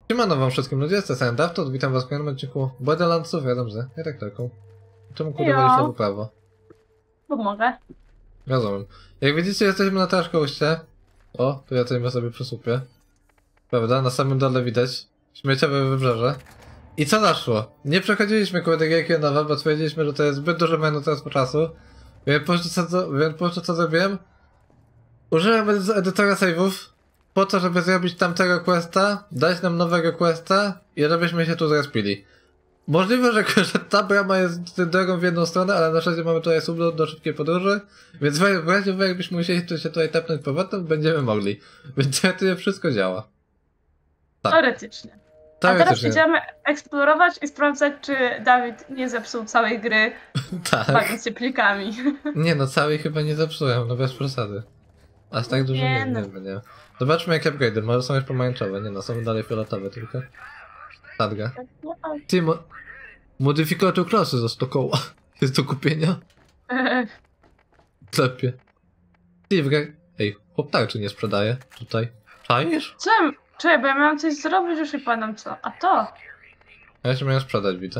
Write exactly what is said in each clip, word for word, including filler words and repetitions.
Siemano wam wszystkim ludzie, jestem Sandafto, witam was w kolejnym odcinku Borderlandsów, ja dobrze, ja tak tylko. Czemu kurde wejść lewo prawo? Bo mogę. Rozumiem. Jak widzicie, jesteśmy na Traszkoście. O, pracujemy sobie przy słupie. Prawda? Na samym dole widać śmieciowe wybrzeże. I co naszło? Nie przechodziliśmy kurde gierki nowe, bo stwierdziliśmy, że to jest zbyt duże marnotrawstwo czasu. Więc po prostu co, więc po prostu co zrobiłem? Użyłem edytora save'ów po to, żeby zrobić tamtego questa, dać nam nowego questa i żebyśmy się tu zrespili. Możliwe, że, że ta brama jest drogą w jedną stronę, ale na szczęście mamy tutaj sub do, do szybkiej podróży, więc w razie jakbyśmy musieli się tutaj tepnąć powrotem, będziemy mogli. Więc to wszystko działa. Tak. Teoretycznie. Teoretycznie. A teraz idziemy eksplorować i sprawdzać, czy Dawid nie zepsuł całej gry tak. bawiąc się plikami. Nie no, całej chyba nie zepsułem, no bez przesady. Aż tak dużo nie, nie, no. nie, nie. Zobaczmy jakie upgrade'y, może są już pomarańczowe, nie no, są dalej fioletowe tylko. Sadga. Ty, mo modyfikator klasy za sto koła. Jest do kupienia. Klepie. Ty, w Ej, chłop tarczy nie sprzedaje tutaj. Czaisz? Co? Czekaj, bo ja miałam coś zrobić, już nie pamiętam co. A to? A ja się miałem sprzedać, widzę.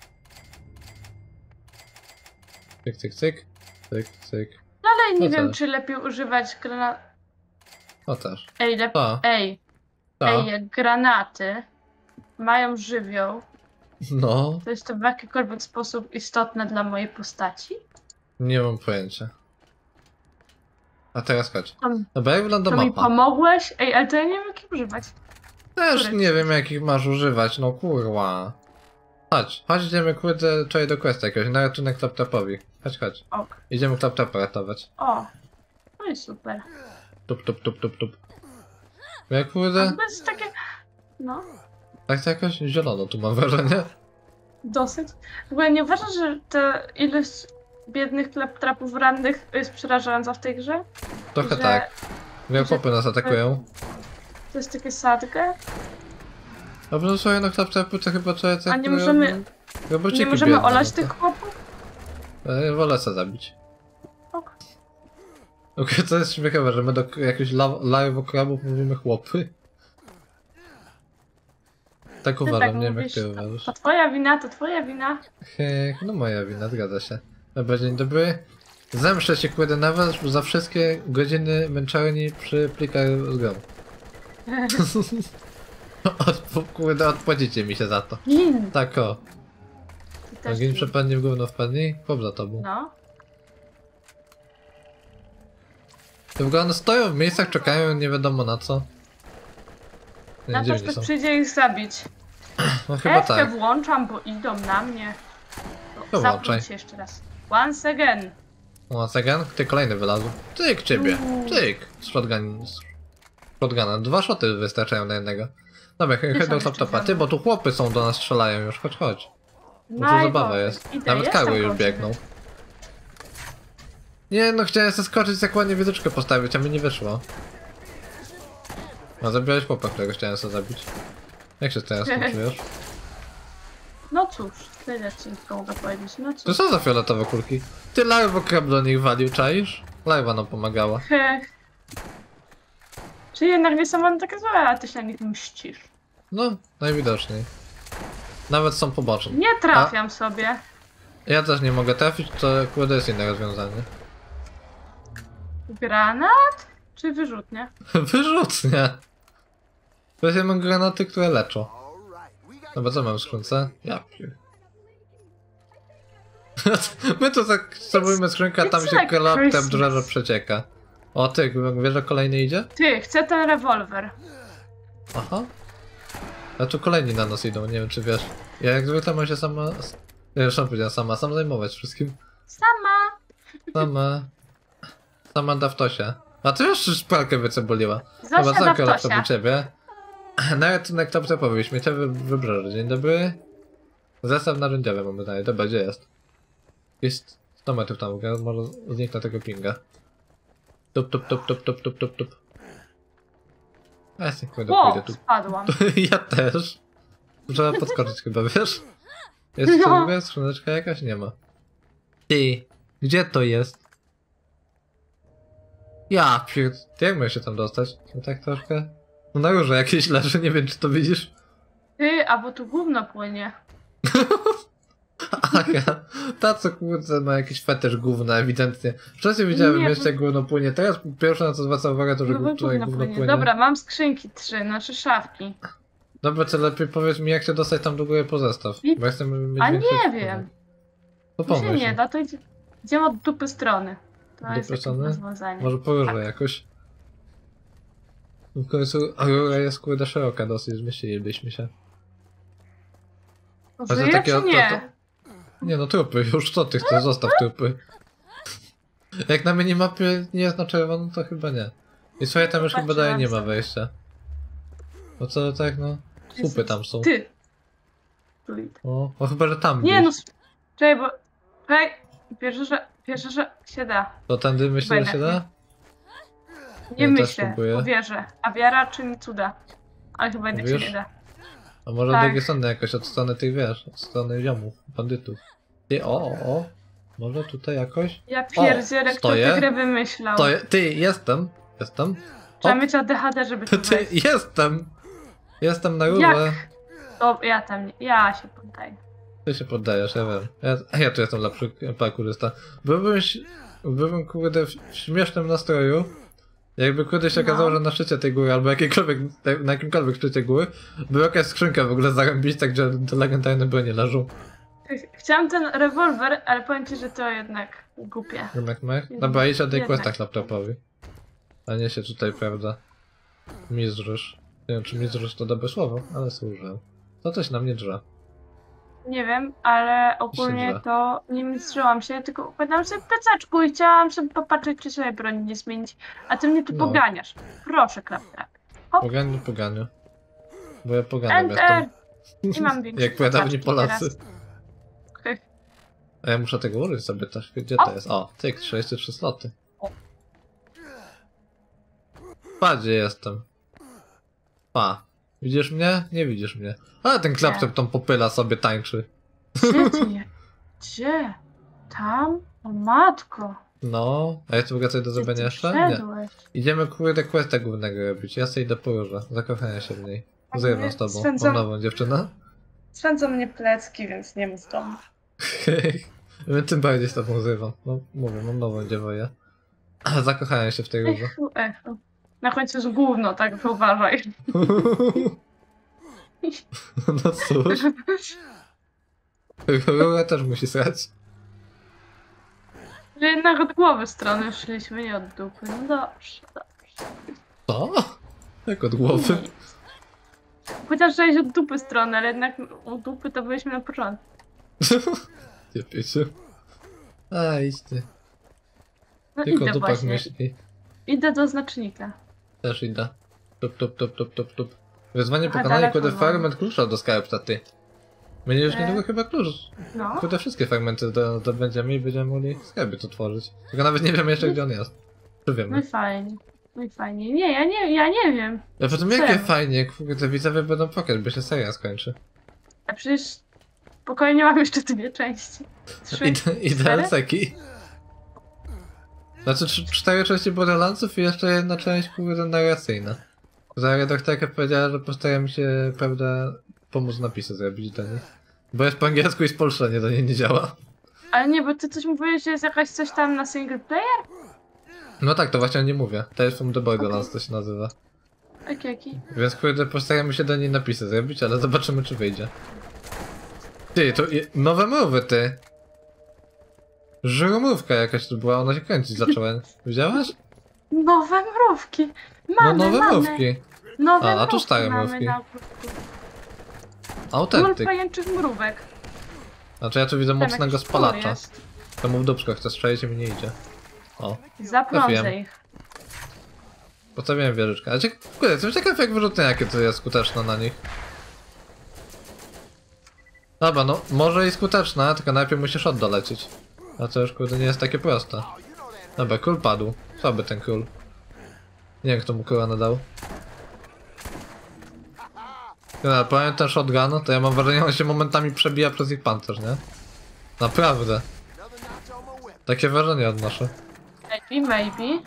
Cyk, cyk, cyk. Cyk, cyk. Dalej nie No wiem, tak. czy lepiej używać granat... O też. Ej, lepiej... Ta. Ej. Ta. Ej, jak granaty mają żywioł, No, to jest to w jakikolwiek sposób istotne dla mojej postaci? nie mam pojęcia. A teraz chodź. Tam, Dobra, jak wygląda to mi mapa? pomogłeś? Ej, ale to ja nie wiem, jak ich używać. Też Który? nie wiem jakich masz używać, no kurwa. Chodź, chodź idziemy kurde wczoraj do questa jakiegoś, na ratunek laptopowi. Chodź, chodź. Ok. Idziemy laptopa ratować. O, no i super. Tup, tup, tup, tup, tup. Jak kurde? To jest takie... No, Tak to jakoś zielono tu mam wrażenie. dosyć. W ogóle nie uważasz, że ta ilość biednych klaptrapów rannych jest przerażająca w tej grze? Trochę Że- tak. Jak że- chłopy nas atakują. To jest takie sadge. Dobrze, no słuchaj, no klaptrapy to chyba trzeba... A nie możemy... Nie możemy olać tych chłopów? Ja wolę se zabić. Ok. Okej, to jest śmiechowe, że my do jakichś live krabów mówimy chłopy. Tak Ty uważam, tak nie wiem jak mówisz. ty uważasz. To twoja wina, to twoja wina. Hech, no moja wina, zgadza się. Dobra, dzień dobry. Zemszczę się kurde na was za wszystkie godziny męczarni przy plikach z grą. Odp kurde, odpłacicie mi się za to. Gin! Tak o. Ty też Ogień gin. przepadnie w gówno wpadnie, chłop za tobą. No. To w ogóle one stoją w miejscach, czekają nie wiadomo na co. Nie Na to, wiem, że gdzie są. przyjdzie ich zabić. No chyba Ewkę tak. włączam, bo idą na mnie. To Zapnij włączaj. się jeszcze raz. Once again. Once again? Ty kolejny wylazł. Tyk ciebie. Uuu. Tyk. Z shotgun. Z shotguna. Dwa shoty wystarczają na jednego. Dobra, chodź są do jeszcze laptopa. Ty, zielone. bo tu chłopy są do nas strzelają już. Chodź, chodź. Bo tu No i zabawa bo- jest. idę, Nawet jestem karły już koło ciebie. biegną. Nie no, chciałem sobie skoczyć, jak ładnie wieżyczkę postawić, a mi nie wyszło. A zabiłeś chłopa, którego chciałem sobie zabić. Jak się teraz czujesz? No cóż, tyle ci tylko mogę powiedzieć. No To cóż. są za fioletowe kulki. Ty Larwo krab do nich walił, czaisz? Larwa nam pomagała. Hech. Czy jednak nie są one takie złe, a ty się na nich mścisz. No, najwidoczniej. Nawet są poboczne. Nie trafiam sobie. Ja też nie mogę trafić, to kurde jest inne rozwiązanie. Granat? Czy wyrzutnia? Wyrzutnie. Weźmy mam granaty, które leczą. Dobra, co mam w skrzynce? Ja pier... My tu tak spróbujmy skrzynkę, a tam It's się like klaptem Christmas. dużo przecieka. O ty, wiesz, że kolejny idzie? Ty, chcę ten rewolwer. Aha. A tu kolejni na nas idą, nie wiem czy wiesz. Ja jak zwykle mam się sama... Nie już sam powiedziałem, sama, sam zajmować wszystkim. Sama. Sama... Sama Daftosia. A ty już szpalkę wyceboliła. Zosia co laptop Daftosia. u ciebie? Na ratunek laptopowy, śmieciowy wybrzeże. Dzień dobry. Zestaw narzędziowy mamy dalej. Dobra, gdzie jest? Jest sto metrów tam, może zniknę tego pinga. Tup, tup, tup, tup, tup, tup, tup, tup. A ja sobie pójdę, Ło, pójdę tu. spadłam. Ja też. Trzeba podskoczyć chyba, wiesz? Jest No. co mówię? Skrzyneczka jakaś? Nie ma. Ty, gdzie to jest? Ja pierd... Jak mogę się tam dostać? No tak troszkę... No na górze jakieś leży, nie wiem czy to widzisz. Ty, a bo tu gówno płynie. Aga, ta co kurde ma jakiś fetysz gówna ewidentnie. Wcześniej widziałem w Nie, mieście bo- gówno płynie, teraz pierwsze na co zwraca uwagę to, że No bo tutaj gówno gówno płynie. płynie. Dobra, mam skrzynki trzy, znaczy szafki. Dobra, to lepiej powiedz mi jak się dostać tam do góry po zestaw. I- Bo ja chcę mieć A większy nie wpływ. wiem. To To się pomyśl. nie da, to idzie, idziemy od dupy strony. To Dupy jest jakieś strony? rozwiązanie. Może poróżę Tak. jakoś. W końcu Aurora jest kurde szeroka dosyć, zmieścilibyśmy się. To to żyje takie czy od- nie? to- Nie no, trupy, już co ty chcesz, zostaw trupy. Jak na minimapie nie jest na czerwono, to chyba nie. I słuchaj, tam już chyba dalej nie ma Patrzyłam wejścia. No co tak, no. Słupy tam są. Ty. O, o chyba, że tam Nie no, gdzieś. s- czekaj, bo... Hej, pierwsze, że, pierwsze, że się da. To tędy myślę, że się da? Nie Ja też myślę, próbuję. bo wierzę. A wiara czyni cuda. Ale chyba jednak się Mówisz? nie da. A może Tak. od drugiej strony jakoś, od strony tych wiesz, od strony ziomów, bandytów. Ty, o, o, o. Może tutaj jakoś? Ja pierdzielę, kto stoję. tę grę wymyślał. To je, ty, jestem, jestem. Trzeba Hop. mieć A D H D, żeby to Ty, wejść. jestem! Jestem na górze. O, ja tam nie, ja się poddaję. Ty się poddajesz, ja wiem. Ja, ja tu jestem lepszy parkurzysta. Byłbym, ś- byłbym kurde w śmiesznym nastroju, jakby kurde się No. okazało, że na szczycie tej góry, albo jakiejkolwiek, na jakimkolwiek szczycie góry, była jakaś skrzynka w ogóle zarąbić, tak gdzie te legendarne bronie leżą. Chciałam ten rewolwer, ale powiem ci, że to jednak głupie. Remek mech? Dobra, idź o tej Jednak. questach laptopowi. A nie się tutaj, prawda, mizdrzysz. Nie wiem, czy mizdrzysz to dobre słowo, ale sobie użyłem. To coś na mnie drze. Nie wiem, ale Się ogólnie drze. to nie mistrzyłam się, tylko układałam sobie w plecaczku i chciałam sobie popatrzeć, czy sobie broni nie zmienić. A ty mnie tu No. poganiasz. Proszę, klaptrap. Poganiu, poganiu. Bo ja poganiam Enter! jestem. I mam większe Jak dawni plecaczki Polacy. teraz. A ja muszę tego użyć sobie też. Gdzie O! to jest? O, cyk, trzydzieści trzy sloty. O. Pa, gdzie jestem? Pa. Widzisz mnie? Nie widzisz mnie. Ale ten klaptop tam popyla sobie, tańczy. Gdzie ty je? Gdzie? Tam? O matko. No, a jest w ogóle coś do Gdzie zrobienia ty jeszcze? Nie. wszedłeś? Idziemy kurde questa głównego robić. Ja sobie idę po różę. Zakochania się w niej. Zrywam z tobą. Swędzam- Mam nową dziewczynę. Swędzą mnie plecki, więc nie mów do mnie. Tym bardziej z tobą zrywam. No, mówię, mam nową dziewuję. Zakochałem się w tej róży. Echu, echu. Na końcu jest gówno, tak uważaj. No cóż. Rura też musi srać. Że jednak od głowy strony szliśmy, nie od dupy. No dobrze, dobrze. Co? Jak od głowy? Chociaż że od dupy strony, ale jednak od dupy to byliśmy na początku. Nie piecie. A, idź ty. No Tylko idę o dupach właśnie. myśli. Idę do znacznika. Też idę. Tup, tup, tup, tup, tup, tup. Wyzwanie Aha, pokonanie daleko kurde było. fragment klucza do skarbca, ty. Będzie już E. niedługo chyba klucz. No. Kurde wszystkie fragmenty do, do będziemy i będziemy mogli skarbiec otworzyć. Tylko nawet nie wiemy jeszcze gdzie on jest. Czy No wiemy? i fajnie. No i fajnie. Nie, ja nie, ja nie wiem. Ja potem jakie Czemu? fajnie, kurde widzowie będą płakać, bo się seria skończy. A przecież spokojnie mam jeszcze dwie części. Trzy, I, i cztery? D L C-ki. Znaczy cz- cztery części Borderlandsów i jeszcze jedna część kurde narracyjna. Za redaktorka powiedziała, że postaramy się, prawda, pomóc napisy zrobić do niej. Bo jest po angielsku i spolszczenie do niej nie działa. Ale nie, bo ty coś mówiłeś, że jest jakaś coś tam na single player? No tak, to właśnie nie mówię. To jest from the Borderlands, to się nazywa. Okej, okej. Więc kurde, postaramy się do niej napisy zrobić, ale zobaczymy czy wyjdzie. Ty, to je, nowe mowy, ty! Żuromówka jakaś tu była, ona się kręcić zaczęła. Widziałaś? Nowe mrówki. Mamy, No nowe mamy. mrówki. Nowe A, a tu mrówki stare mamy mrówki. na ogródku. Król Autentyk. pajęczych mrówek. Znaczy ja tu widzę Tam mocnego jakiś spalacza. król jest. To mu w dupsko chce strzelić i mi nie idzie. O, Zaplądzę Trafiłem. ich. postawiłem wieżyczkę. Ale ciek- kurde, jestem ciekaw jak wyrzutnie, jakie to jest skuteczne na nich. Dobra, no może i skuteczne, tylko najpierw musisz oddolecieć. A to już kurde nie jest takie proste. Dobra, król padł. Słaby ten król. Nie wiem kto mu króla nadał. Ja powiem ten shotgun, to ja mam wrażenie, on się momentami przebija przez ich pancerz, nie? Naprawdę. Takie wrażenie odnoszę. Maybe, maybe.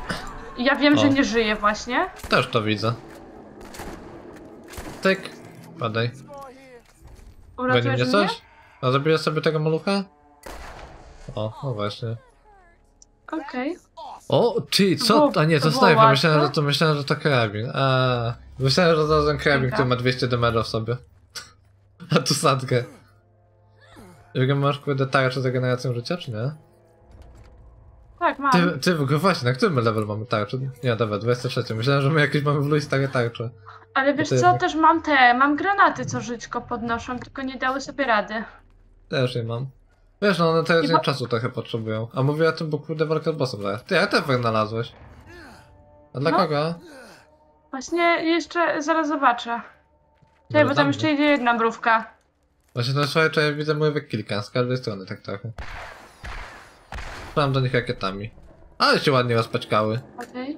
Ja wiem, O. że nie żyje właśnie. Też to widzę. Tyk. Padaj. Będzie Uratujesz mnie mnie? coś? A zabijasz sobie tego malucha? O, no właśnie. Okej. O, ty, co? Było- A nie, to to było snajper, myślałem, że łatwe. to myślałem, że to karabin. A, myślałem, że to ten karabin, Dzięka. który ma dwieście damage'a w sobie. A tu sadkę. Jego masz kurde tarczę z regeneracją życia, czy nie? Tak, mam. Ty, ty w ogóle właśnie, na którym level mamy tarczę? Nie, dobra, dwadzieścia trzy. Myślałem, że my jakieś mamy w Luis stare tarcze. Ale wiesz to co, jednak- też mam te, mam granaty, co żyćko podnoszą, tylko nie dały sobie rady. Też je mam. Wiesz, no one teraz I nie bo- czasu trochę potrzebują. A mówię o tym, bo kurde walka z bossem zaraz. Ty, a te znalazłeś. A dla No. kogo? Właśnie jeszcze zaraz zobaczę. Może Czekaj, bo dla tam mnie. jeszcze idzie jedna mrówka. Właśnie to swoje, czy ja widzę mrówek kilka, z każdej strony tak trochę. Strzelam do nich rakietami. Ale się ładnie rozpaćkały. Okej.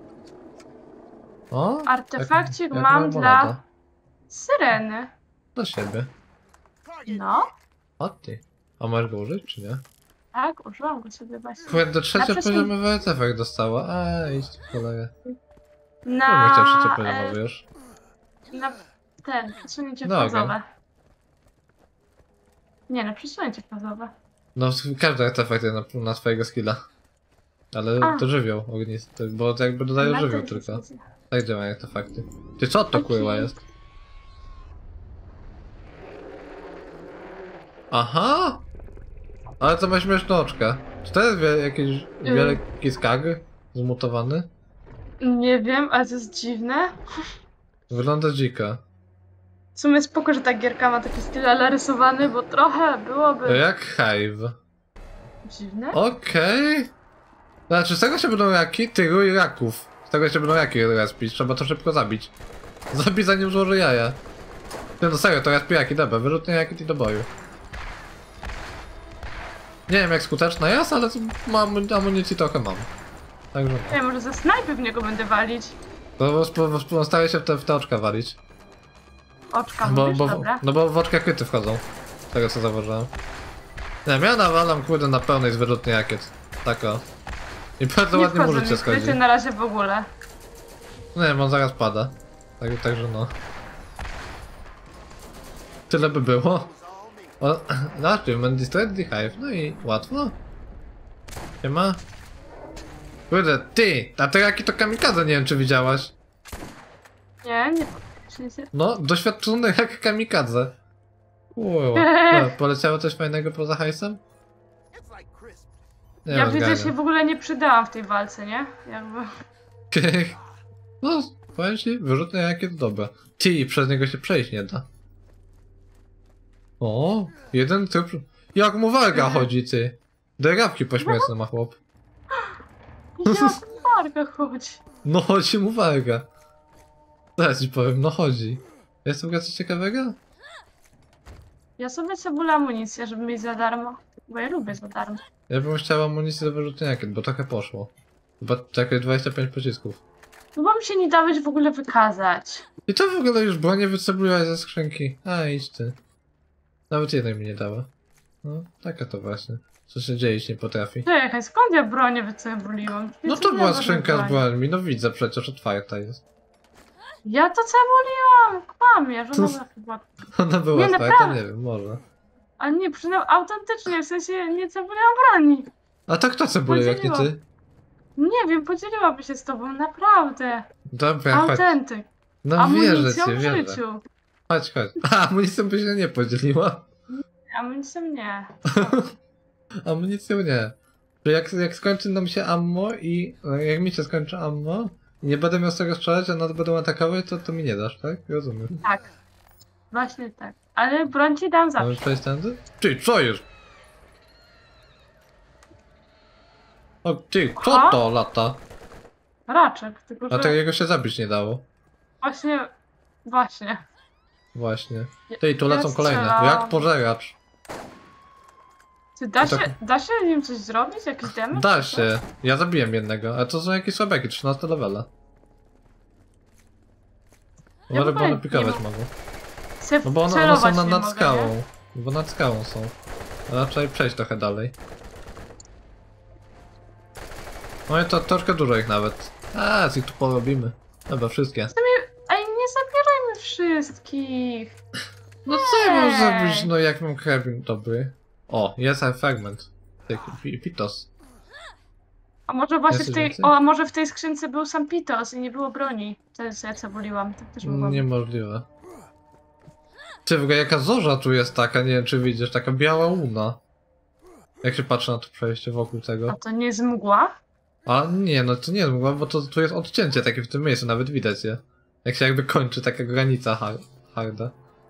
O, Artefakcik jak- jak mam marmolada. dla syreny. Do siebie. No, O ty. A możesz go użyć, czy nie? tak, użyłam go sobie właśnie. Kurde, trzecie Na przesłan- poziomowy artefakt dostała. A, iść w cholerę. Czemu Na, chciał trzecie e, poziomowy już? na ten, przesunięcie Nogę. fazowe. Nie, na przesunięcie fazowe. No, każdy artefakt jest na, na swojego skilla. Ale A. to żywioł ognisty, bo to jakby dodaje Na żywioł ten tylko. przesunięcie. Tak działają artefakty. Ty co to Okej. kurwa jest? Aha! Ale to ma śmieszne oczka. Czy to jest wie, jakiś Mm. wielki skag zmutowany? Nie wiem, ale to jest dziwne. Wygląda dziko. W sumie spoko, że ta gierka ma taki styl narysowany, bo trochę byłoby Jak Hive. dziwne. Okej. Znaczy z tego się będą raki, tyru i raków. Z tego się będą raki respić, trzeba to szybko zabić. Zabij zanim złoży jaja. Nie no serio, to respi raki, dobra, wyrzutnie rakiet i do boju. Nie wiem jak skuteczna jest, ale mam amunicji trochę mam. Także no. Nie, może ze snajpy w niego będę walić. To sp- sp- staraj się w te, w te oczka walić. Oczka Bo, mówisz? bo, Dobra. no bo w oczka kryty wchodzą. Z tego co zauważyłem. Nie wiem, ja nawalam kurde na pełnej z wyrzutni rakiet. Tak o. I bardzo Nie ładnie mu wchodzą życie mi schodzi. kryty na razie w ogóle. No nie wiem, on zaraz pada. Tak, także no. Tyle by było. O, no, Achievement Destroyed the Hive. No i łatwo. Nie ma. Kurde, ty! A te raki to kamikadze, nie wiem czy widziałaś. Nie, nie. nie- No, doświadczony jak kamikadze. Wow. No, poleciało coś fajnego poza hajsem? Nie Ja mam widzę, że zgania. się w ogóle nie przydałam w tej walce, nie? Jakby. No, powiem ci, wyrzutne rakiet dobre. Ty, przez niego się przejść nie da. O, jeden typ. Jak mu warga chodzi, ty. Drgawki pośmiertne ma chłop. Jak Marga chodzi. No chodzi mu warga. Co ja ci powiem, no chodzi. Jest w ogóle coś ciekawego? Ja sobie cebulę amunicję, żeby mieć za darmo. Bo ja lubię za darmo. Ja bym chciał amunicję do wyrzutnia rakiet, bo trochę poszło. Chyba czekaj, dwadzieścia pięć pocisków. No bo mi się nie dałeś w ogóle wykazać. I to w ogóle już bronię wycebuliłaś ze skrzynki. A, idź ty. Nawet jednej mi nie dała. No, taka to właśnie. Co się dzieje, jeśli nie potrafi. Czekaj, skąd ja bronię wycebuliłam? No to była skrzynka z brońmi, no widzę przecież, otwarta jest. Ja to cebuliłam! Kłamie, że ona chyba... Ona była Nie, otwarta, naprawdę. nie wiem, może. A nie, przynajmniej autentycznie, w sensie nie cebuliłam broni. A to kto cebuluje, jak nie ty? Nie wiem, podzieliłaby się z tobą, naprawdę. Dobra, chodź. Autentyk. No wierzę Amunicją ci, w wierzę. życiu. Chodź, chodź. A, amunicją by się nie podzieliła. Amunicją nie. Amunicją nie. Że jak, jak skończy nam się ammo i... Jak mi się skończy ammo i nie będę miał z tego strzelać, a nas będą atakować, to, to mi nie dasz, tak? Rozumiem. Tak. Właśnie tak. Ale broń ci dam zawsze. Możesz przejść tędy? Ty, co jest? O, ty, co Ha? to lata? Raczek, tylko A że... to jego się zabić nie dało. Właśnie... Właśnie. Właśnie. Ty, tu Ja lecą kolejne. strzelałam. Jak pożeracz. Czy da To się, tak- da się nim coś zrobić? Jakiś damage? Da się. Ja zabiłem jednego, a to są jakieś słabeki, trzynaste levela. Ja Może w bo ogóle one pikować nie mogą. Se No bo one, one celować są na, nie nad mogę, skałą. nie? Bo nad skałą są. Raczej przejść trochę dalej. No i to troszkę dużo ich nawet. A, z ich tu porobimy. Dobra, wszystkie. Ej, nie zabierajmy wszystkich. No co ja mam Ej. zrobić, no jak mam karabin dobry? O, jest yes, fragment. Taki Pitos. A może właśnie Jest w coś tej, więcej? o, a może w tej skrzynce był sam Pitos i nie było broni. To jest ja cebuliłam, tak też mogłam. Niemożliwe. Ty, w ogóle jaka zorza tu jest taka, nie wiem czy widzisz, taka biała łuna. Jak się patrzy na to przejście wokół A tego. to nie z mgła? A nie, no to nie jest mgła, bo to tu jest odcięcie takie w tym miejscu, nawet widać je. Jak się jakby kończy taka granica har harda.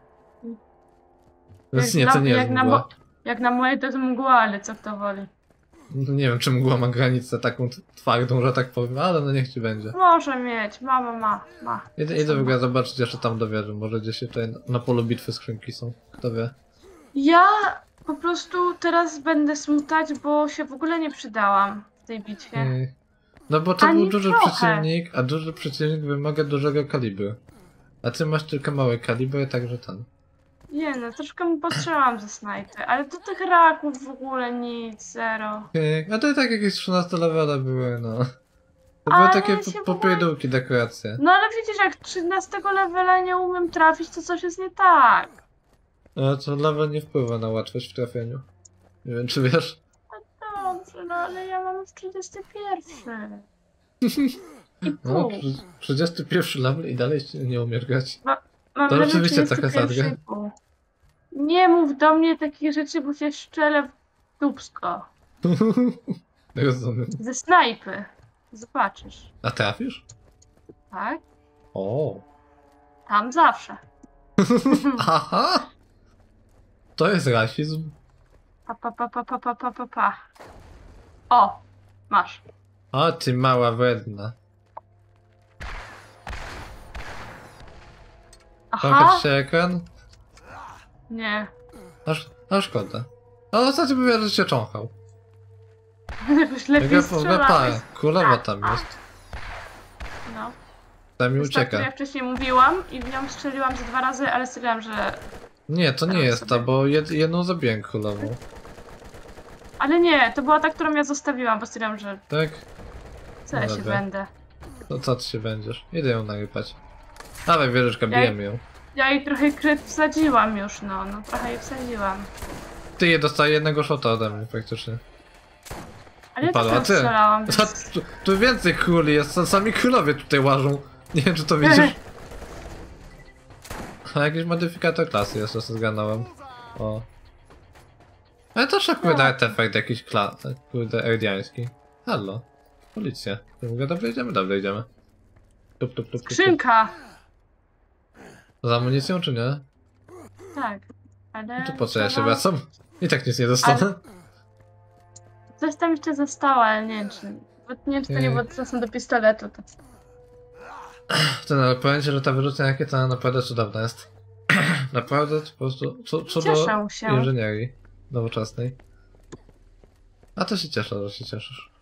Więc Jak nie, na- to nie jest jak na mgła. mo- Jak na moje to jest mgła, ale co kto woli. No nie wiem, czy mgła ma granicę taką t- twardą, że tak powiem, ale no niech ci będzie. Może mieć, mama ma, ma. Idę, idę w ogóle zobaczyć jeszcze tam do wieży, może gdzieś tutaj na, na polu bitwy skrzynki są, kto wie. Ja po prostu teraz będę smutać, bo się w ogóle nie przydałam w tej bitwie. Ej. No bo to Ani był duży trochę. przeciwnik, a duży przeciwnik wymaga dużego kalibru. A ty masz tylko mały kaliber, także ten. Nie no, troszkę mu potrzebałam ze snajpy, ale do tych raków w ogóle nic, zero. Ej, a to i tak jakieś trzynaste levele były, no. To Ale były takie się po- w ogóle- popierdółki, dekoracje. No ale widzisz, jak trzynastego levela nie umiem trafić, to coś jest nie tak. A to level nie wpływa na łatwość w trafieniu. Nie wiem, czy wiesz? Dobrze, no ale ja mam już trzydziesty pierwszy. I No, pół. trzy- trzydziesty pierwszy level i dalej się nie umiesz grać. Mam to level rzeczywiście taka trzydziesty pierwszy sadga. i pół. Nie mów do mnie takich rzeczy, bo się szczelę w dupsko. Rozumiem. Ze snajpy. Zobaczysz. A trafisz? Tak? O. Tam zawsze. Aha! To jest rasizm. Pa, pa, pa, pa, pa, pa, pa, pa, pa. O! Masz. O, ty mała wredna. Aha! Pokaż się ekran? Nie. Aż, a szkoda. Ale ostatnio mówię, że cię cząchał. Jakoś lepiej Jaka strzelałeś. pa, królowa tam jest. No. Tam mi To jest ta, której ucieka. ja wcześniej mówiłam i w nią strzeliłam ze dwa razy, ale stwierdziłam, że... Nie, to nie Teraz jest ta, sobie. bo jed, jedną zabiłem królową. Ale nie, to była ta, którą ja zostawiłam, bo stwierdziłam, że Tak? co ja się Dobra. będę. To co ty się będziesz? Idę ją narypać. Dawaj wieżyczka, Ja- bijemy ją. Ja jej trochę kryt wsadziłam już, no, no trochę jej wsadziłam. Ty je dostaje jednego shota ode mnie praktycznie. Ale ja Upadła, też ją ty. strzelałam, A, więc... tu, tu więcej króli jest, sami królowie tutaj łażą. Nie wiem czy to widzisz. A jakiś modyfikator klasy jeszcze sobie zganąłem. O. Ale to trzeba kurde artefakt jakiś kla... kurde erdiański. Halo. Policja. To mówię, dobrze idziemy? Dobrze idziemy. Tup, tup, tup, tup, tup. Skrzynka! Z amunicją czy nie? Tak, ale... No to po co ja się trzeba- wracam? I tak nic nie dostanę. Coś tam jeszcze zostało, ale nie wiem czy... Bo nie wiem czy to nie Nie. było czasem do pistoletu, to... Ten, ale powiem ci, że ta wyrzutnia rakieta naprawdę cudowna jest. Naprawdę po prostu cu- cudo Cieszę się. inżynierii nowoczesnej. A to się cieszę, że się cieszysz.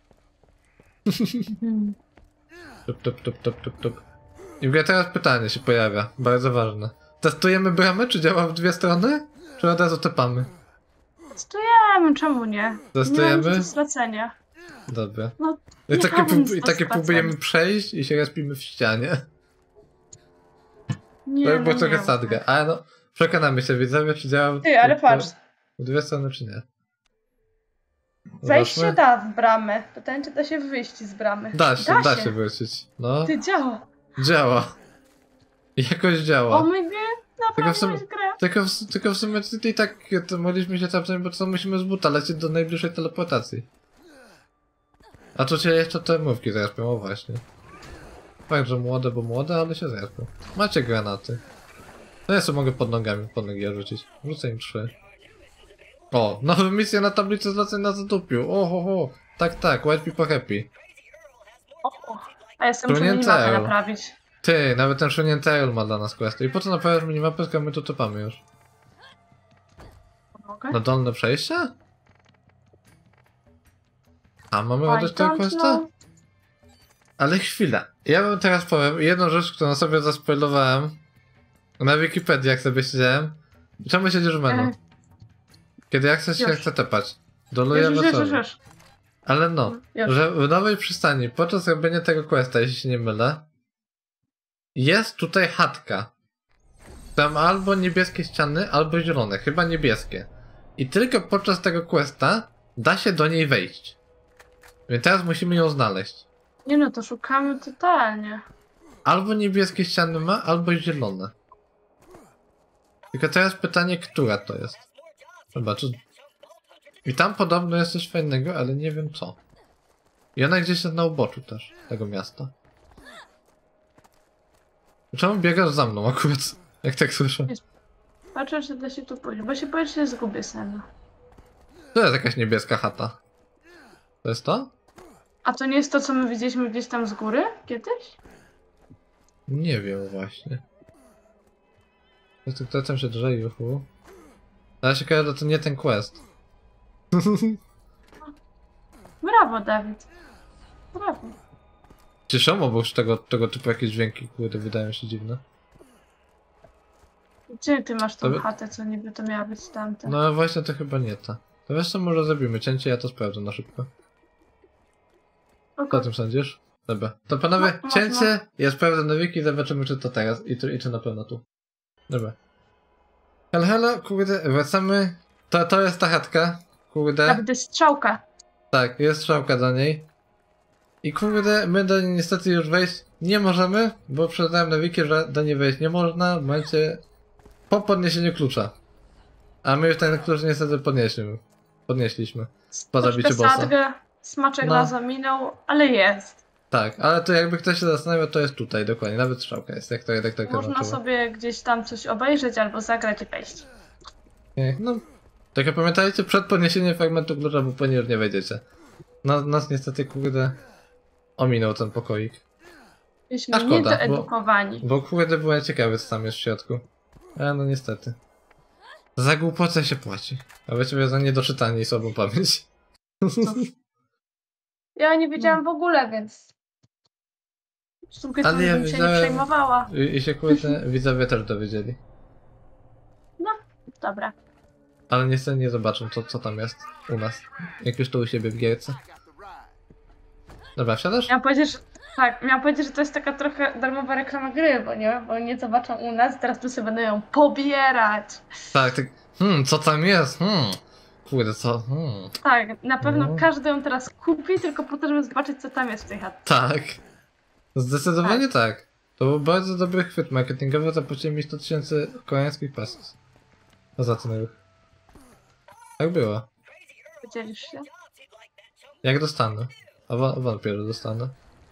Hmm. Tup, tup, tup, tup, tup, tup. I w ogóle teraz pytanie się pojawia, bardzo ważne. Testujemy bramę, czy działa w dwie strony? Czy od razu tepamy? Testujemy, czemu nie? Testujemy? Nie mam nic do stracenia. Dobra. No, I nie takie, mam prób- nic i do takie stracenia. próbujemy przejść i się respimy w ścianie. Nie, To by no było nie trochę mów. sadge, ale no, przekonamy się widzowie, czy działa w, Ty, ale w- patrz. w dwie strony, czy nie. Zajść Zobaczmy. się da w bramę. Pytanie, czy da się wyjść z bramy. Da się, da się wrócić. No, Ty, działa. działa. Jakoś działa. O my nie, Tylko naprawdę w sumie- grę. Tylko w, tylko w sumie i tak to mogliśmy się tam, bo co musimy z buta lecieć do najbliższej teleportacji. A tu się jeszcze te mówki zrespią, o właśnie. Fakt, że młode, bo młode, ale się zrespią. Macie granaty. No ja sobie mogę pod nogami, pod nogi rzucić. Rzucę im trzy. O, nowe misje na tablicy zleceń na zadupiu. O, ho, ho. Tak, tak, white people happy. O, o. A jestem muszę Płynięte minimapę euro. naprawić. Ty, nawet ten szunięty Eul ma dla nas questy. I po co naprawiasz minimapę, skoro my tu topamy już? Mogę? Na dolne przejście? A, mamy I oddać tego don't questa? know. Ale chwila. Ja bym teraz powiem jedną rzecz, którą sobie zaspoilowałem. Na Wikipedii, jak sobie siedziałem. Czemu siedzisz w menu? E. Kiedy ja chcę się Już. chcę tepać. Już, Doluję już, już, już, wesoło. już. Ale no, Już. że w nowej przystani, podczas robienia tego questa, jeśli się nie mylę, jest tutaj chatka. Tam albo niebieskie ściany, albo zielone, chyba niebieskie. I tylko podczas tego questa da się do niej wejść. Więc teraz musimy ją znaleźć. Nie no, to szukamy totalnie. Albo niebieskie ściany ma, albo zielone. Tylko teraz pytanie, która to jest. Zobacz. I tam podobno jest coś fajnego, ale nie wiem co. I ona gdzieś jest na uboczu też tego miasta. Czemu biegasz za mną akurat? Jak tak słyszę? Patrzę, czy da się tu pójść, bo się boję, że się zgubię sama. To jest jakaś niebieska chata. To jest to? A to nie jest to, co my widzieliśmy gdzieś tam z góry? Kiedyś? Nie wiem właśnie. To jest kto tam się drze, juhu. Ale się każe, że to nie ten quest. Brawo, Dawid. Brawo. Cieszą obok tego, tego typu jakieś dźwięki, które wydają się dziwne. Gdzie ty masz tą To by- chatę, co niby to miała być tamta? No właśnie to chyba nie ta. To wiesz co, może zrobimy cięcie, ja to sprawdzę na szybko. Co o Oko. tym sądzisz? Dobra. To panowie, No, cięcie, można. ja sprawdzę na wiki i zobaczymy czy to teraz i, czy- i czy na pewno tu. Dobra. Halo, halo, kurde, wracamy. To, to jest ta chatka, kurde. Dawid, to jest strzałka. Tak, jest strzałka do niej. I kurde, my do niej niestety już wejść nie możemy, bo przeczytałem na wiki, że do niej wejść nie można w momencie po podniesieniu klucza. A my już ten klucz niestety podnieśliśmy. Podnieśliśmy. Po zabiciu bossa. Sadgę, smaczek No. nas ominął, ale jest. Tak, ale to jakby ktoś się zastanawiał, to jest tutaj dokładnie, nawet strzałka jest, jak to jak to Można znaczyło. sobie gdzieś tam coś obejrzeć albo zagrać i wejść. Nie, no, tak jak pamiętajcie, przed podniesieniem fragmentu klucza, bo później już nie wejdziecie. No, nas niestety, kurde, ominął ten pokoik. Jesteśmy A szkoda, bo- niedoedukowani. Bo kurde, byłem ciekawy, co tam jest w środku. A no niestety. Za głupotę się płaci. A właściwie za niedoczytanie i słabą pamięć. Ja nie wiedziałam w ogóle, więc... W sumie to Ale ja bym się nie wiedziałem- przejmowała. I, i się kurde, widzowie też dowiedzieli. Dobra. Ale niestety nie zobaczą, co, co tam jest u nas. Jak już to u siebie w gierce. Dobra, wsiadasz? Miałam powiedzieć, że... Tak, miałam powiedzieć, że to jest taka trochę darmowa reklama gry, bo nie, bo nie zobaczą u nas, teraz tu sobie będą ją pobierać. Tak, tak. Hmm, co tam jest? Hmm. Kurde, co? Hmm. Tak, na pewno No. każdy ją teraz kupi, tylko po to, żeby zobaczyć, co tam jest w tej chatce. Tak. Zdecydowanie tak. To był bardzo dobry chwyt marketingowy, zapłaciłem mi sto tysięcy koreańskich pesos. Za ten ruch. Tak było. Podzielisz się? Jak dostanę? A wa- wątpię, że dostanę.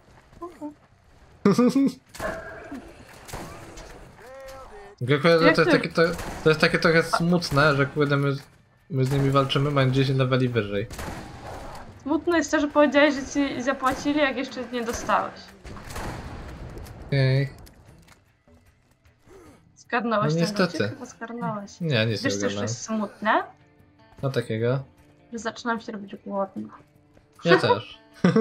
Kurde, Jak to, jest ty- takie, to, to jest takie trochę smutne, że kurde my, my z nimi walczymy, mając dziesięć leveli wyżej. Smutne jest to, że powiedziałeś, że ci zapłacili, jak jeszcze nie dostałeś. Ej. Zgarnąłeś No ten niestety. lodzik? Chyba zgarnąłeś. Nie, nic Wiesz, nie co już ogarnąłem. jest smutne? No takiego. Że zaczynam się robić głodna. Ja też.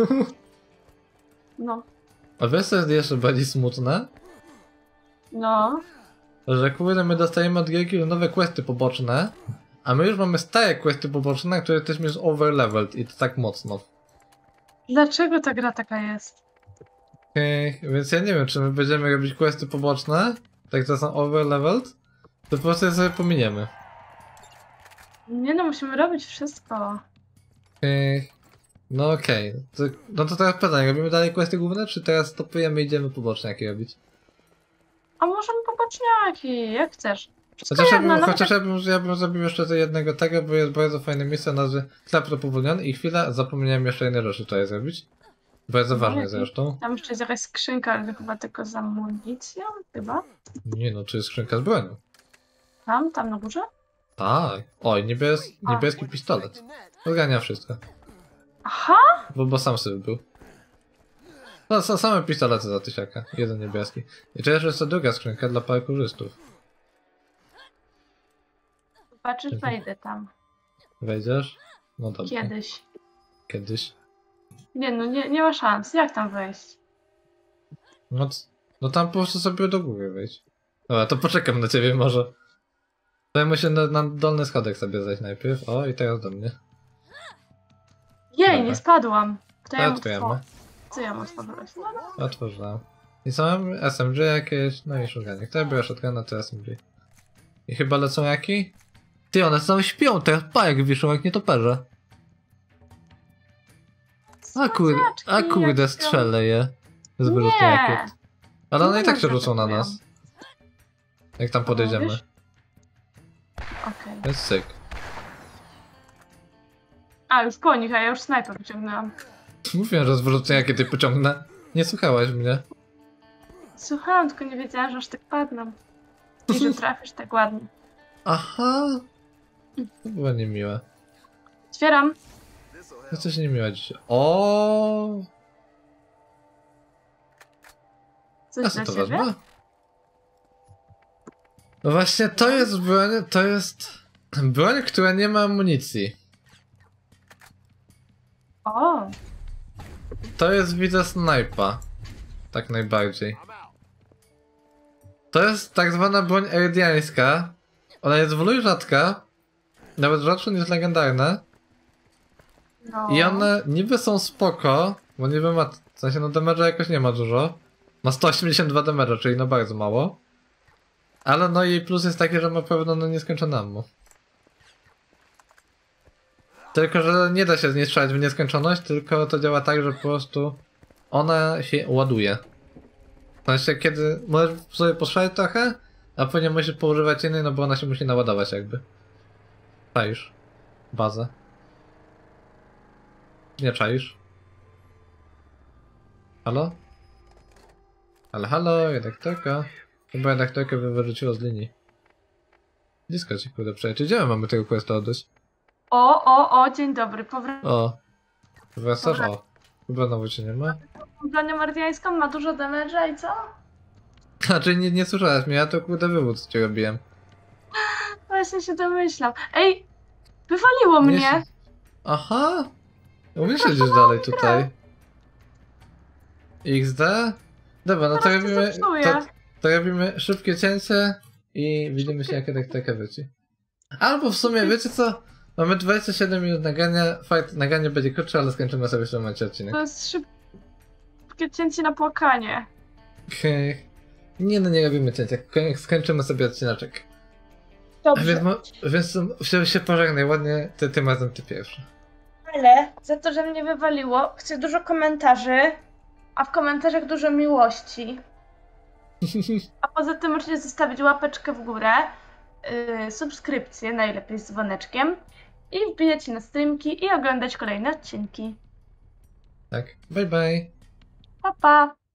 No. A wiesz co jest jeszcze bardziej smutne? No. Że kurde my dostajemy od gierki już nowe questy poboczne, a my już mamy stare questy poboczne, które jesteśmy już overleveled i to tak mocno. Dlaczego ta gra taka jest? Ej, więc ja nie wiem, czy my będziemy robić questy poboczne, tak to są overleveled, to po prostu je sobie pominiemy. Nie no, musimy robić wszystko. Ej, no okej, to, no to teraz pytanie, robimy dalej questy główne, czy teraz stopujemy i idziemy poboczne jakie robić? A możemy poboczniaki, jak chcesz. Wszystko Chociaż, ja jedno, bym, nawet chociaż ja, bym, ja bym zrobił jeszcze to jednego tego, bo jest bardzo fajne miejsce nazwy Klapro Powolniony i chwila, zapomniałem jeszcze jednej rzeczy tutaj zrobić. Bardzo No, ważne jaki? zresztą. Tam jeszcze jest jakaś skrzynka, ale chyba tylko z amunicją, chyba. Nie no, tu jest skrzynka z bronią. Tam, tam na górze? Tak. Oj, niebies A. niebieski pistolet. Odgania wszystko. Aha! Bo, bo sam sobie był. No, są same pistolety za tysiaka. Jeden niebieski. I to jeszcze jest ta druga skrzynka dla parkurzystów. Zobaczysz, wejdę tam. Wejdziesz? No dobrze. Kiedyś. Kiedyś. Nie no, nie, nie ma szans. Jak tam wejść? No, c- no tam po prostu sobie do góry wejdź. Dobra, to poczekam na ciebie może. Zajmę się na, na dolny schodek sobie zejść najpierw. O, i teraz do mnie. Jej, Dobra. nie spadłam. To ja To ją otwieramy. otworzę. Co ja mam otworzyć? No, no. Otworzyłem. I co mam? S M G jakieś, no i shotgunik. To ja biorę shotguna, to S M G. I chyba lecą jaki? Ty, one są śpią, teraz pajek wiszą jak nietoperze. A kurde, a kurde, strzelę je. Z wyrzutni rakiet. Ale one i tak się rzucą na nas. Jak tam podejdziemy. Okej. Jest syk. A, już po nich, a ja już snajper wyciągnęłam. Mówiłem, że z wyrzutni rakiety pociągnę. Nie słuchałaś mnie. Słuchałam, tylko nie wiedziałam, że aż tak padną. I że trafisz tak ładnie. Aha. To było niemiłe. Otwieram. Jesteś niemiła dzisiaj. O. Coś A dla co to ciebie? wezmę? No właśnie, to jest broń, to jest broń, która nie ma amunicji. O, To jest, widzę, snajpa. Tak najbardziej. To jest tak zwana broń erydiańska. Ona jest w ogóle rzadka. Nawet rzadsze niż legendarne. no. I one niby są spoko, bo niby ma, w sensie no damage'a jakoś nie ma dużo. Ma sto osiemdziesiąt dwa damage'a, czyli no bardzo mało. Ale no jej plus jest taki, że ma pewno no nieskończone ammo. Tylko, że nie da się z niej strzelać w nieskończoność, tylko to działa tak, że po prostu ona się ładuje. W sensie, kiedy możesz sobie postrzelać trochę, a później musisz poużywać innej, no bo ona się musi naładować jakby. Czaisz. Bazę. Nie czaisz. Halo? Ale halo, redaktorka. Chyba redaktorkę by wyrzuciło z linii. Blisko ci kurde przejdzie. Gdzie my mamy tego questa oddać? O, o, o, dzień dobry. Powrót. O. Wracasz? O. Chyba znowu cię nie ma. Bronią ardiańską ma dużo damage'a i co? Znaczy nie, nie słyszałaś mnie, ja to kurde wywód co ci robiłem. Właśnie się domyślam. Ej, wywaliło mnie. Nie- Aha! Umiesz gdzieś dalej tutaj. X D? Dobra, no to Teraz to robimy, zepsuję. to, to robimy szybkie cięcie i widzimy się jak redaktorka wróci. Albo w sumie, wiecie co? Mamy dwadzieścia siedem minut nagrania, fakt, nagranie będzie krótsze, ale skończymy sobie w tym momencie odcinek. To jest szybkie cięcie na płakanie. Okej. Nie no, nie robimy cięcia, Ko- skończymy sobie odcineczek. A Dobrze, więc, mo- więc się, się pożegnaj ładnie, ty tym razem ty pierwszy. ale za to, że mnie wywaliło, chcę dużo komentarzy, a w komentarzach dużo miłości. A poza tym możecie zostawić łapeczkę w górę, yy, subskrypcję, najlepiej z dzwoneczkiem, i wbijać na streamki i oglądać kolejne odcinki. Tak, bye bye. Pa, pa!